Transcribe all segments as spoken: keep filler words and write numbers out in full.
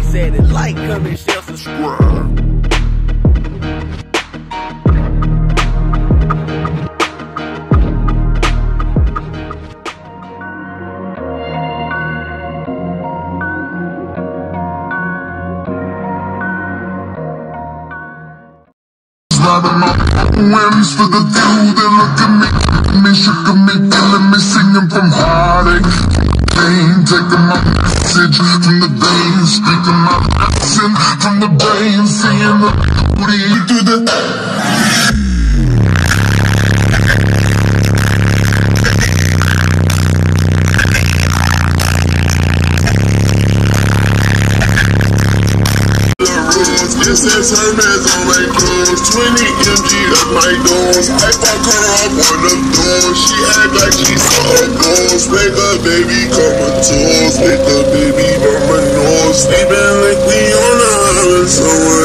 said it. Like, comment, share, subscribe. Sliding my wins for the few that look at me, me shook at me, feeling me singing from heartache. Pain, taking my message from the veins, speaking my accent from the brain, seeing the booty through the. This is Hermes on my clothes, twenty M G up my doors. I fuck her up on the door. She act like she saw a ghost. Make a baby comatose, make a baby burn my nose. Sleeping like we on a island somewhere.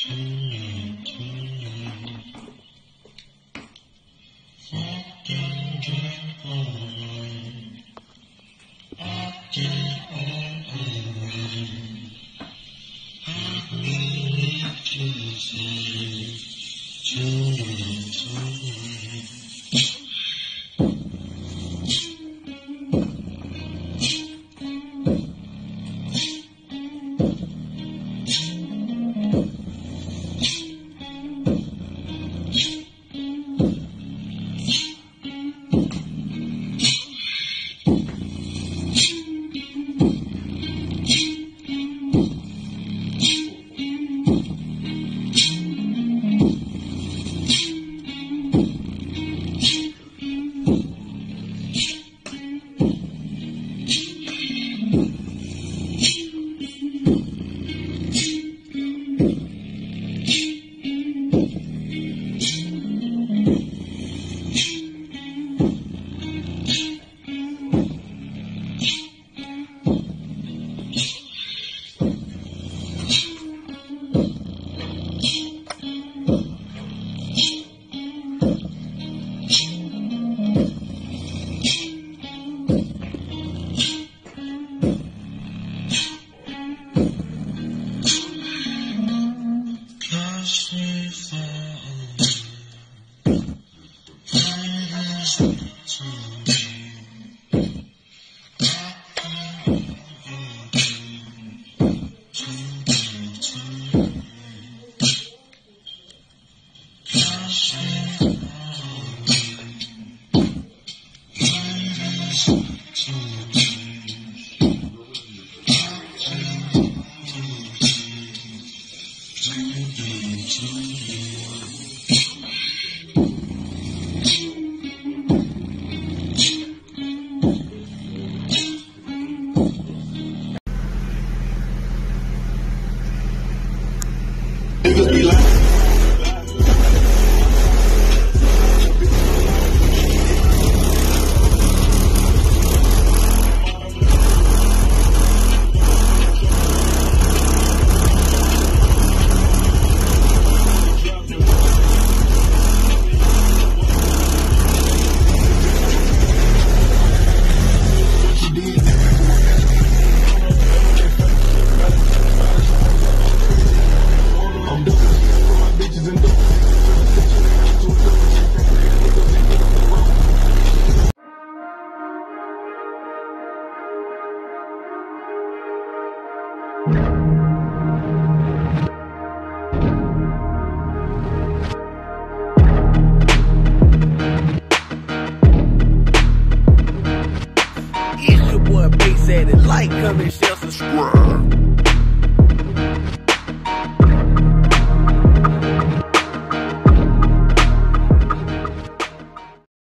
Niggas be like It's your boy Bass at it. Like, comment, share, subscribe.